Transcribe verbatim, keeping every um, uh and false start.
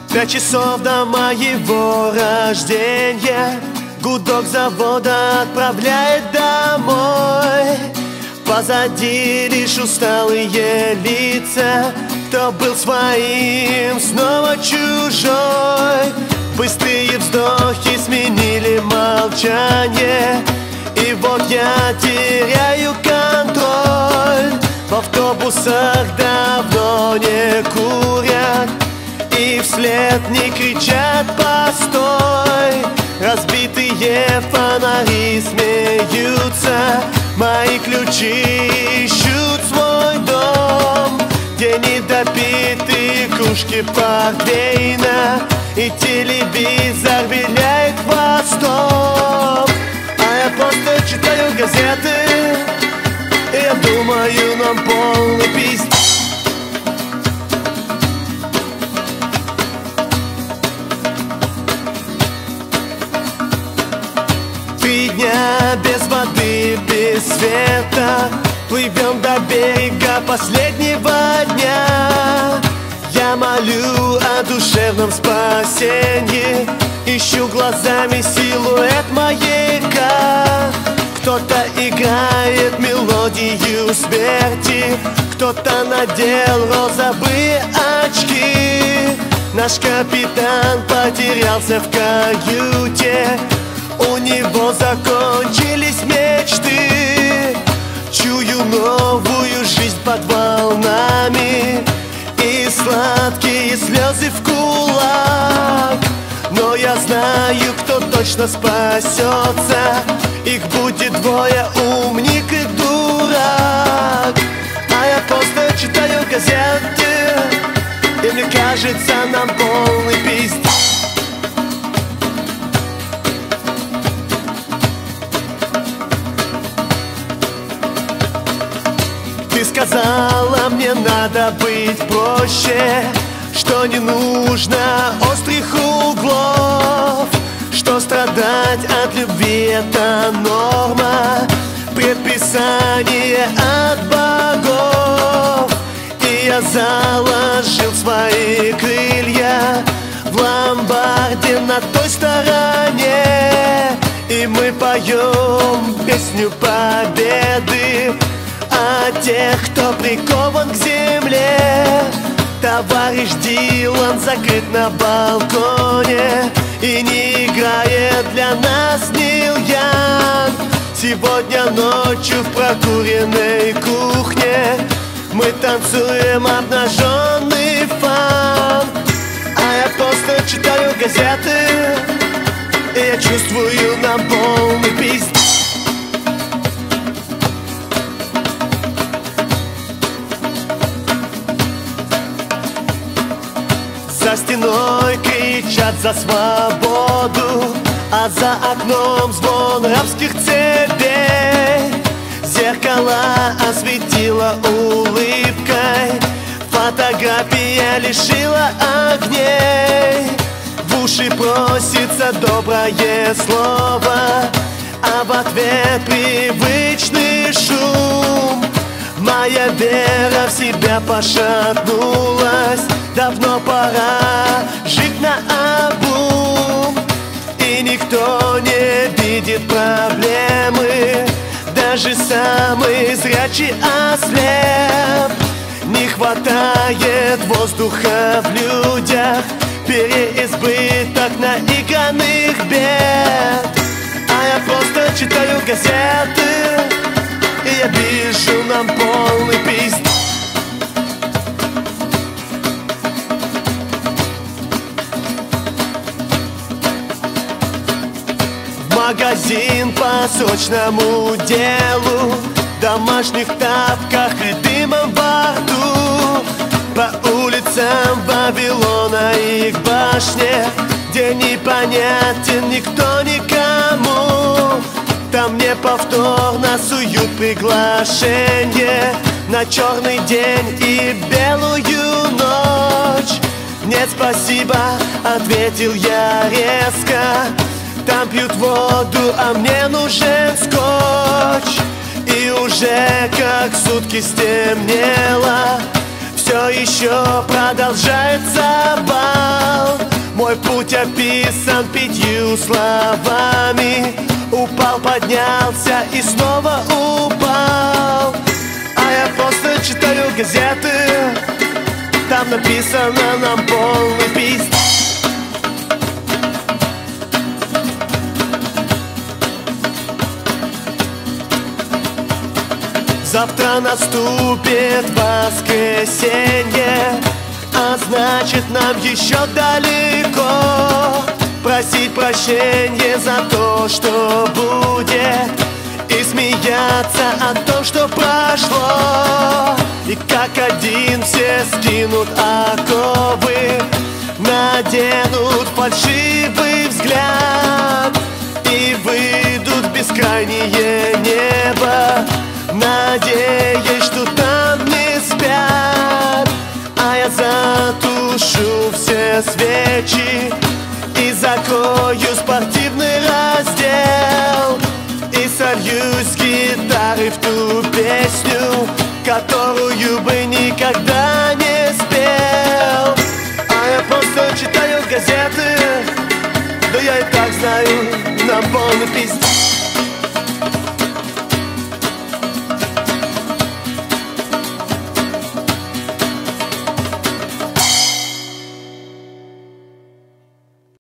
Пять часов до моего рождения, гудок завода отправляет домой. Позади лишь усталые лица, кто был своим, снова чужой. Быстрые вздохи сменили молчание, и вот я теряю контроль. В автобусах давно не курят, и вслед не кричат «постой». Разбитые фонари смеются, мои ключи ищут свой дом, где недопитые кружки портвейна и телевизор виляет хвостом. А я просто читаю газеты, и я думаю, нам полный пиздец. Три дня без воды, без света, плывем до берега последнего дня. Я молю о душевном спасении, ищу глазами силуэт маяка. Кто-то играет мелодию смерти, кто-то надел розовые очки. Наш капитан потерялся в каюте, у него закончились мечты. Чую новую жизнь под волнами и сладкие слезы в кулак. Но я знаю, кто точно спасется, их будет двое, умник и дурак. А я просто читаю газеты, и мне кажется, нам полный пиздец. Ты сказала, мне надо быть проще, что не нужно острых углов, что страдать от любви это норма, предписание от богов. И я заложил свои крылья в ломбарде на той стороне, и мы поем песню победы о тех, кто прикован к земле. Товарищ Дилан закрыт на балконе, и не играет для нас Нил Янг. Сегодня ночью в прокуренной кухне мы танцуем обнаженный фанк. А я просто читаю газеты, и я чувствую, нам полный пиздец. За стеной кричат за свободу, а за окном звон рабских цепей. Зеркала осветила улыбкой, фотография лишила огней. В уши просится доброе слово, а в ответ привычный шум. Моя вера в себя пошатнулась, давно пора жить наобум. И никто не видит проблемы, даже самый зрячий ослеп. Не хватает воздуха в людях, переизбыток наигранных бед. А я просто читаю газеты, и я вижу, нам полный пиздец. Магазин по срочному делу, в домашних тапках и дымом во рту. По улицам Вавилона и к башне, где непонятен никто никому. Там мне повторно суют приглашение на черный день и белую ночь. Нет, спасибо, ответил я резко. Там пьют воду, а мне нужен скотч. И уже как сутки стемнело, все все еще продолжается бал. Мой путь описан пятью словами: упал, поднялся и снова упал. А я просто читаю газеты, там написано нам полный пиздец. Завтра наступит воскресенье, а значит нам еще далеко просить прощения за то, что будет, и смеяться о том, что прошло. И как один все скинут оковы, наденут фальшивый взгляд и выйдут в бескрайнее небо, надеясь, что там не спят. А я затушу все свечи и закрою спортивный раздел, и сольюсь с гитарой в ту песню, которую бы не